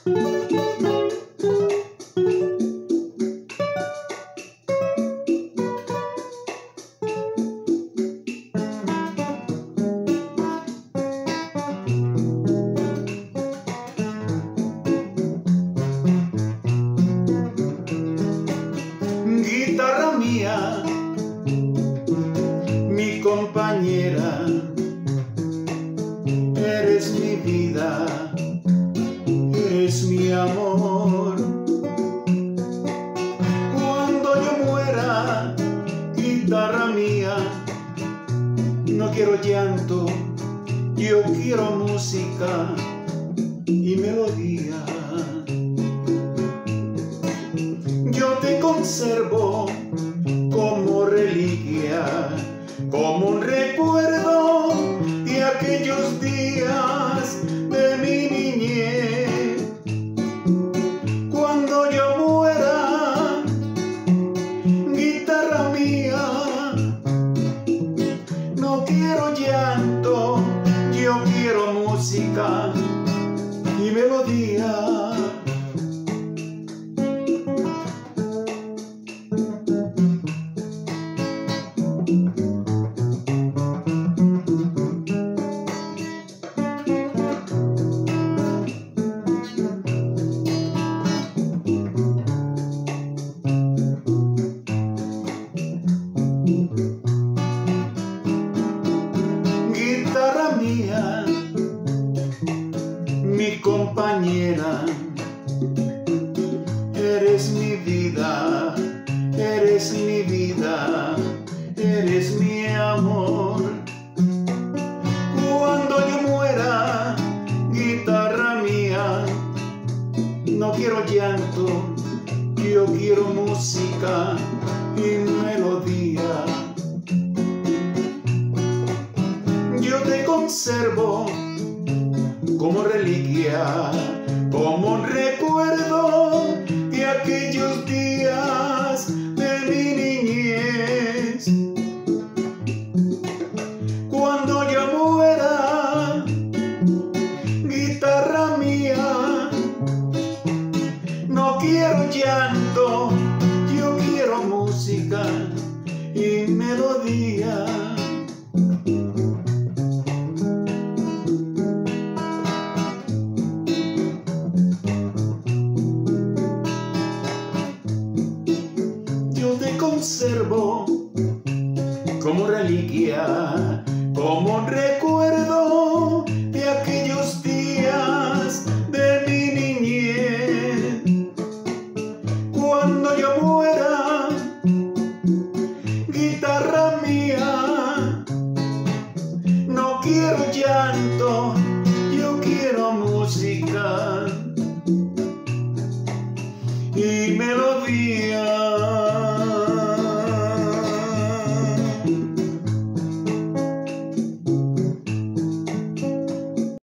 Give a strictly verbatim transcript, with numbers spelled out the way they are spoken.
Guitarra mía, mi compañera, eres mi vida, eres mi amor. Cuando yo muera, guitarra mía, no quiero llanto, yo quiero música y melodía. Yo te conservo como reliquia, como un recuerdo de aquellos días de mi niñez. Cuando yo muera, guitarra mía, no quiero llanto, yo quiero música y melodía. Guitarra mía, mi compañera, eres mi vida, eres mi vida, eres mi amor. Cuando yo muera, guitarra mía, no quiero llanto, yo quiero música y melodía. Yo te conservo como reliquia, como un recuerdo de aquellos días de mi niñez. Cuando yo muera, guitarra mía, no quiero llanto, yo quiero música y melodía. Yo te conservo como reliquia, como un recuerdo